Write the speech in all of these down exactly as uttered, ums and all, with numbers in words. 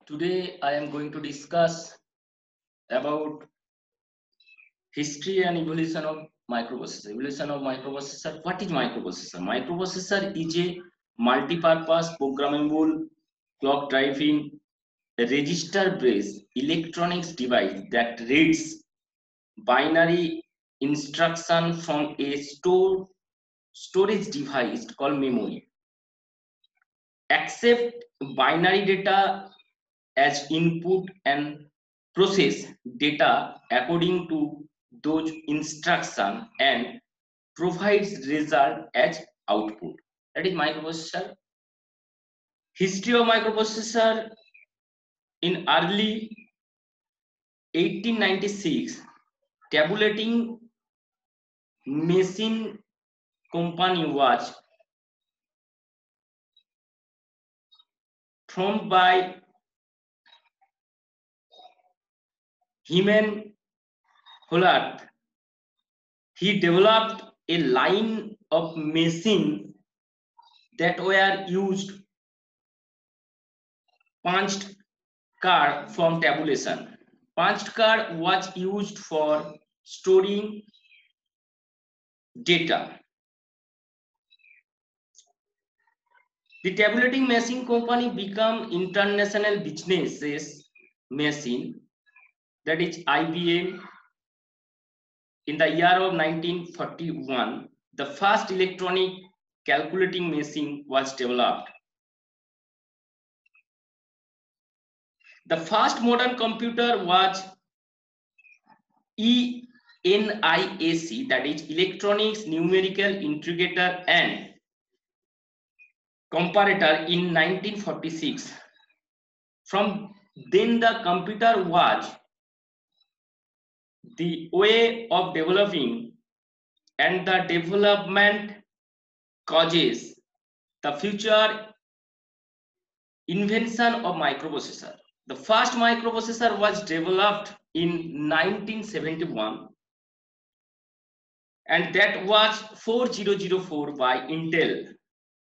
Today I am going to discuss about history and evolution of microprocessor. Evolution of microprocessor. What is microprocessor? Microprocessor is a multi-purpose programmable clock driving register-based electronics device that reads binary instruction from a store storage device called memory, accept binary data as input and process data according to those instructions and provides result as output. That is microprocessor. History of microprocessor: in early eighteen ninety-six, tabulating machine company was formed by Hyman Hollard. He developed a line of machines that were used punched card from tabulation. Punched card was used for storing data. The tabulating machine company became international businesses machine, that is I B M. In the year of nineteen forty-one, the first electronic calculating machine was developed. The first modern computer was E N I A C, that is Electronics Numerical Integrator and Comparator, in nineteen forty-six. From then the computer was the way of developing, and the development causes the future invention of microprocessor. The first microprocessor was developed in nineteen seventy-one, and that was four thousand four by Intel.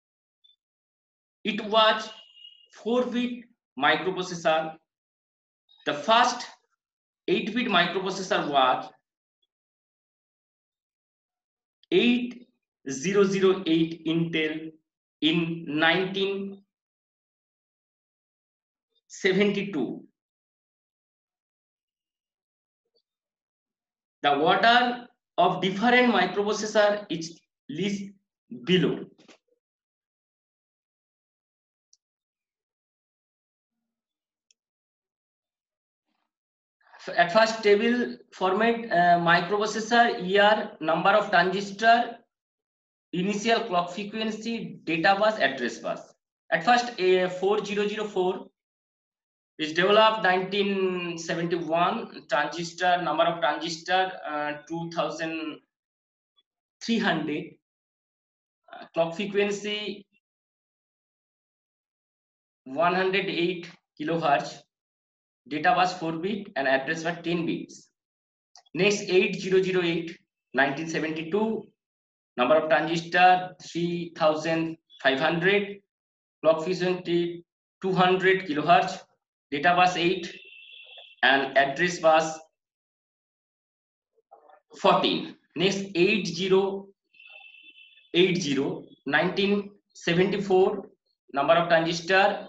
It was four bit microprocessor. The first eight bit microprocessor was eight thousand eight Intel in nineteen seventy-two. The order of different microprocessor is listed below. At first table format, uh, microprocessor, year, number of transistor, initial clock frequency, data bus, address bus. At first a four thousand four is developed nineteen seventy-one, transistor, number of transistor uh, two thousand three hundred, uh, clock frequency one hundred eight kilohertz, data was four bit and address was ten bits. Next eight thousand eight, nineteen seventy-two, number of transistor three thousand five hundred, clock frequency two hundred kilohertz, data was eight and address was fourteen. Next eight thousand eighty, nineteen seventy-four, number of transistor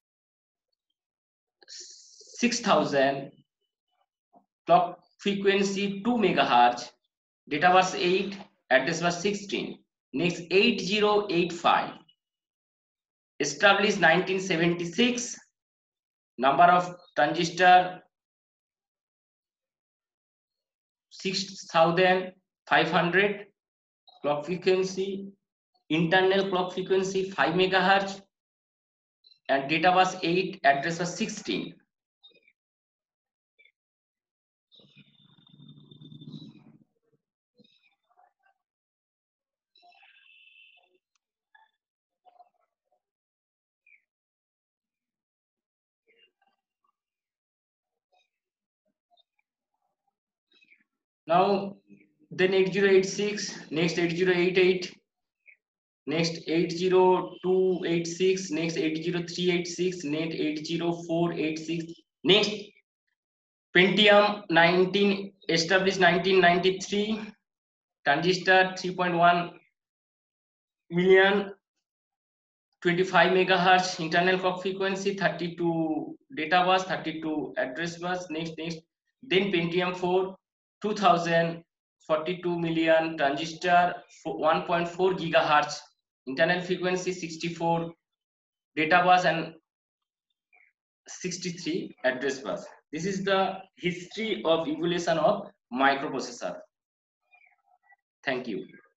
six thousand, clock frequency two megahertz, data was eight, address was sixteen. Next eight thousand eighty-five, established nineteen seventy-six, number of transistor six thousand five hundred, clock frequency, internal clock frequency five megahertz, and data was eight, address was sixteen. Now then eight thousand eighty-six, next eight thousand eighty-eight, next eight zero two eight six, next eight zero three eight six, next eight zero four eight six, next Pentium nineteen established nineteen ninety-three, transistor three point one million, twenty-five megahertz, internal clock frequency, thirty-two data bus, thirty-two address bus. Next, next, then Pentium four, two thousand, forty-two million, transistor, one point four gigahertz, internal frequency, sixty-four data bus, and sixty-three address bus. This is the history of evolution of microprocessor. Thank you.